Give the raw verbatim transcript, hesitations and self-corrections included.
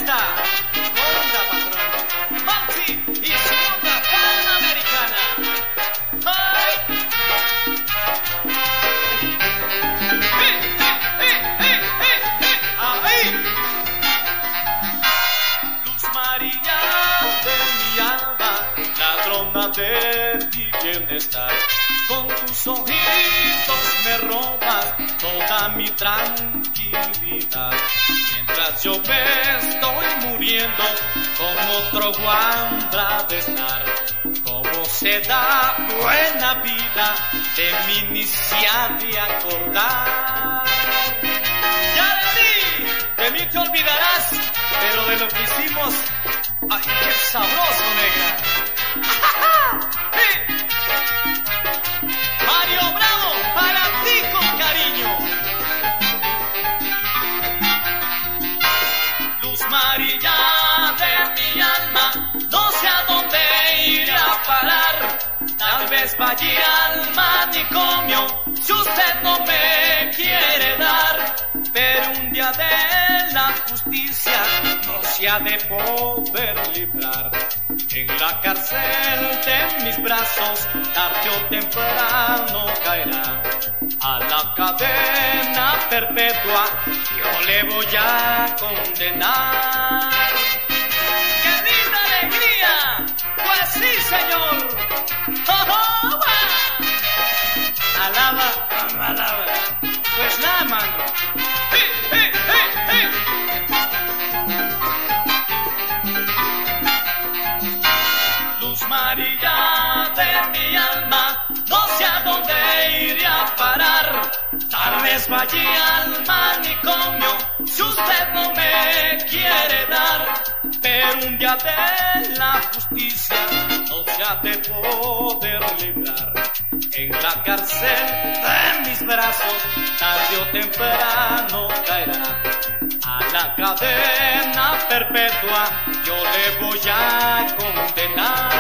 onda, onda patrón, Maxi y su onda panamericana. ¡Ay! ¡Eh, eh, eh, eh, eh, eh! ¡Ahí! Luz María de mi alma, ladrona de mi bienestar, con tus ojitos me robas toda mi tranquilidad. Mientras yo me estoy muriendo, con otro guandra de estar. Cómo se da buena vida, de mí ni se ha de acordar. Ya de mí, de mí te olvidarás, pero de lo que hicimos, ay, qué sabroso, negra. ¡Sí! Mario Bravo, para ti con cariño. Luz María de mi alma, no sé a dónde iré a parar. Tal vez vaya al manicomio si usted no me quiere dar. Pero un día de la justicia no se ha de poder librar. En la cárcel de mis brazos, tarde o temprano caerá. A la cadena perpetua yo le voy a condenar. ¡Qué linda alegría! Pues sí, señor. ¡Oh, oh, va! Alaba, alaba. Pues nada, mano. ¡Eh, eh, eh, eh! Luz María de mi alma, no sé a dónde iré a parar. Tal vez vaya al manicomio si usted no me quiere dar. Pero un día de la justicia no se ha de poder librar. En la cárcel de mis brazos, tarde o temprano caerá. A la cadena perpetua yo le voy a condenar.